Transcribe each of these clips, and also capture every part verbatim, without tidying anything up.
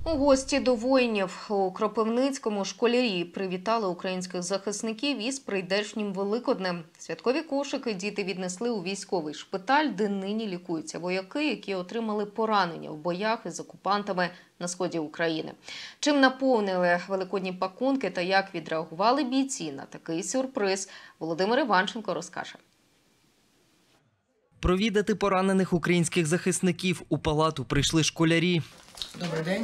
У гості до воїнів у Кропивницькому школярі привітали українських захисників із прийдешнім Великоднем. Святкові кошики діти віднесли у військовий шпиталь, де нині лікуються вояки, які отримали поранення в боях із окупантами на сході України. Чим наповнили великодні пакунки та як відреагували бійці на такий сюрприз, Володимир Іванченко розкаже. Провідати поранених українських захисників у палату прийшли школярі. Добрий день.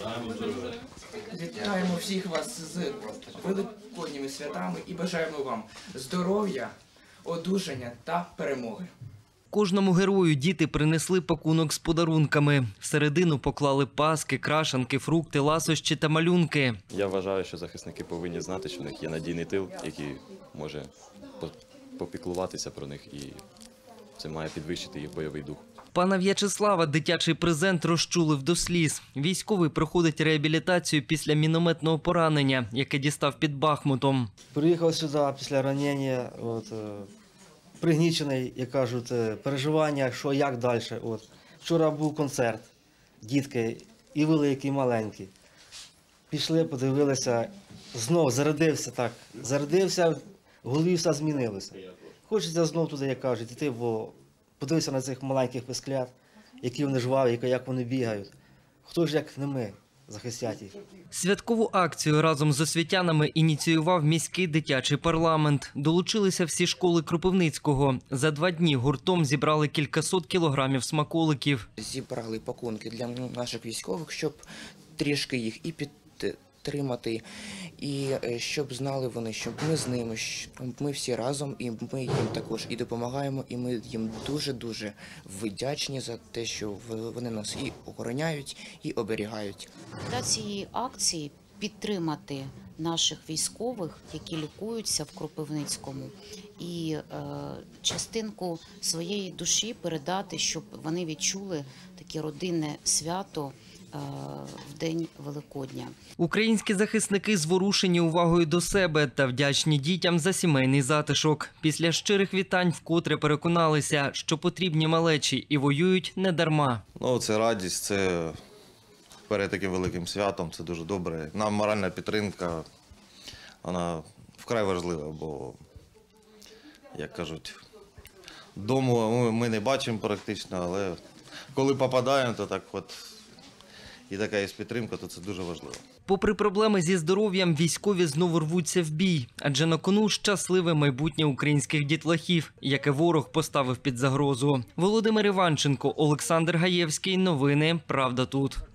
Вітаємо всіх вас з великодніми святами і бажаємо вам здоров'я, одужання та перемоги. Кожному герою діти принесли пакунок з подарунками. Всередину поклали паски, крашанки, фрукти, ласощі та малюнки. Я вважаю, що захисники повинні знати, що в них є надійний тил, який може попіклуватися про них, і це має підвищити їх бойовий дух. Пана В'ячеслава дитячий презент розчулив до сліз. Військовий проходить реабілітацію після мінометного поранення, яке дістав під Бахмутом. Приїхав сюди після ранення, от, пригнічений, як кажуть, переживання, що як далі. От. Вчора був концерт, дітки і великі, і маленькі. Пішли, подивилися, знов зарядився так, зарядився, в голові все змінилося. Хочеться знов туди, як кажуть, йти, бо подивися на цих маленьких писклят, які вони жваві, як вони бігають. Хто ж, як не ми, захистять їх. Святкову акцію разом з освітянами ініціював міський дитячий парламент. Долучилися всі школи Кропивницького. За два дні гуртом зібрали кількасот кілограмів смаколиків. Зібрали пакунки для наших військових, щоб трішки їх і підтримати, і щоб знали вони, щоб ми з ними, ми всі разом, і ми їм також і допомагаємо, і ми їм дуже-дуже вдячні за те, що вони нас і охороняють, і оберігають. Для цієї акції підтримати наших військових, які лікуються в Кропивницькому, і е, частинку своєї душі передати, щоб вони відчули таке родинне свято в день Великодня. Українські захисники зворушені увагою до себе та вдячні дітям за сімейний затишок. Після щирих вітань вкотре переконалися, що потрібні малечі і воюють не дарма. Ну, це радість, це перед таким великим святом, це дуже добре. Нам моральна підтримка, вона вкрай важлива, бо, як кажуть, дому ми не бачимо практично, але коли попадаємо, то так от і така є підтримка, то це дуже важливо. Попри проблеми зі здоров'ям, військові знову рвуться в бій. Адже на кону щасливе майбутнє українських дітлахів, яке ворог поставив під загрозу. Володимир Іванченко, Олександр Гаєвський. Новини «Правда тут».